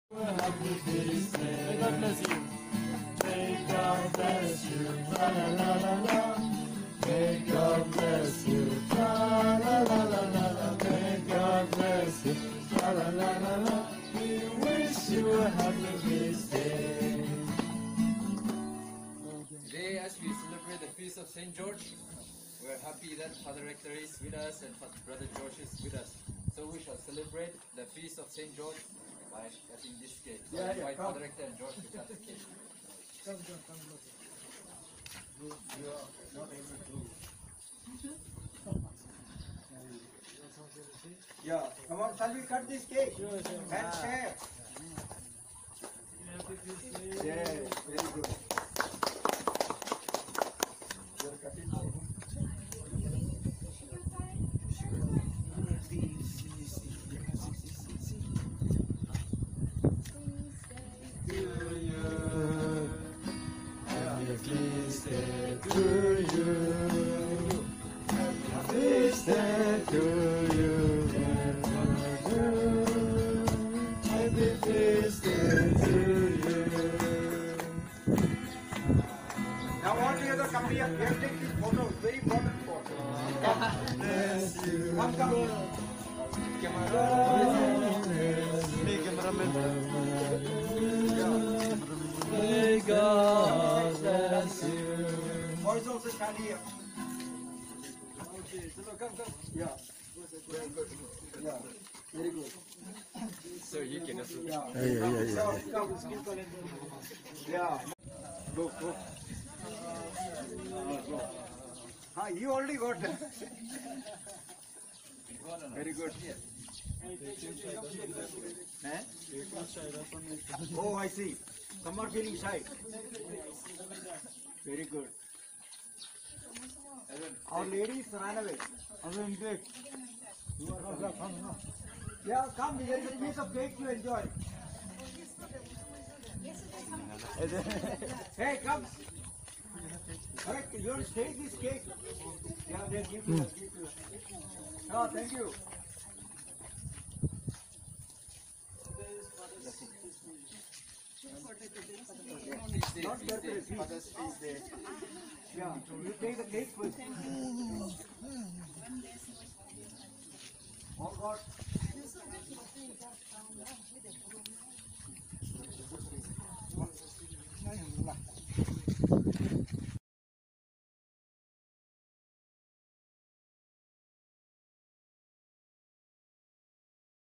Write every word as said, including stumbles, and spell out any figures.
Happy feast day. May God bless you. May God bless you. La la la la la. May God bless you. La la la la la la. May God bless you. La la la la la. We wish you a happy feast day. Today, as we celebrate the feast of Saint George, we are happy that Father Rector is with us and Brother George is with us. So we shall celebrate the feast of Saint George by cutting this cake. So Yeah, I invite yeah, Father Rector and George to cut the cake. Come, come, come. You, you are not able to. Yeah, come on, shall we cut this cake? Sure, sure. And share. Happy feast day. Yeah, very good. You're cutting now. Happy feast day to you. Happy feast day to you. Happy feast day to you. Now all together come here. We have to take this photo. Very important photo. God bless you. Come, come. May God bless you. Boys also stand here. Okay, so come, come. Yeah. Very good. Yeah. Very good. So you can also. Yeah. Yeah, yeah, yeah. Come, come. Yeah. Go, go. Go, go. Ah, you already got that. Very good. Eh? Oh, I see. Some are feeling shy. Very good. Our ladies ran away. You are come, come, come. Yeah, come. There is a piece of cake to enjoy. Hey, come. Correct. You want to take this cake? Yeah, they give you. Give you. Oh, thank you. Feast day, Not feast day, separate. Father's feast day. Yeah, you take the cake first. Oh God.